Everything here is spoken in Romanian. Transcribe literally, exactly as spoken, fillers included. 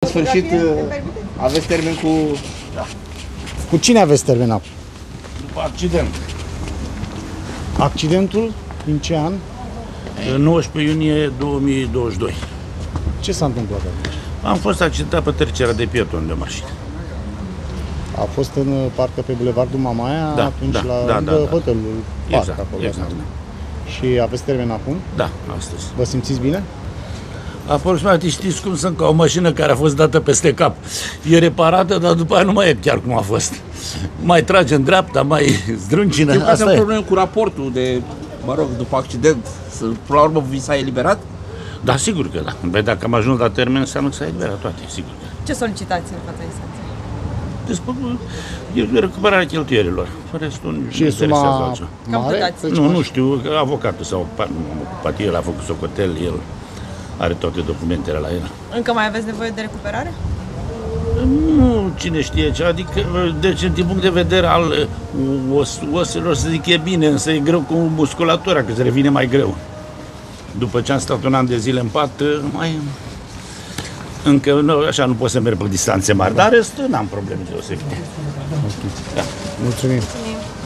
În sfârșit, aveți termen cu... Da. Cu cine aveți terminat? După accident. Accidentul? Din ce an? nouăsprezece iunie două mii douăzeci și doi. Ce s-a întâmplat atunci? Am fost accidentat pe trecerea de pieton de mașină. A fost în parcă pe Bulevardul Mamaia, Da, atunci da, la da, lângă da, da. hotelul Parc, Exact, acolo. exact. Și aveți termen acum? Da, astăzi. Vă simțiți bine? Aproximativ știți cum sunt, ca o mașină care a fost dată peste cap. E reparată, dar după aia nu mai e chiar cum a fost. Mai trage în dreapta, mai zdruncină. Eu că Asta aveam e. probleme cu raportul de, mă rog, după accident. Să, până la urmă vi s-a eliberat? Da, sigur că da. Băi, dacă am ajuns la termen, înseamnă că s-a eliberat toate, sigur. Ce solicitați în fața instanței? Deci, recuperarea cheltuielilor. Restul nu Și e interesează suma altceva. mare? Nu, nu știu, că avocatul s-a ocupat, nu am ocupat, el a făcut socotel, el are toate documentele la el. Încă mai aveți nevoie de recuperare? Nu, cine știe ce, adică, deci, din punct de vedere al os, oselor, să zic, e bine, însă e greu cu musculatura, că se revine mai greu. După ce am stat un an de zile în pat, mai... Încă, nu, așa, nu pot să merg pe distanțe mari, dar restul n-am probleme deosebite. Mulțumim.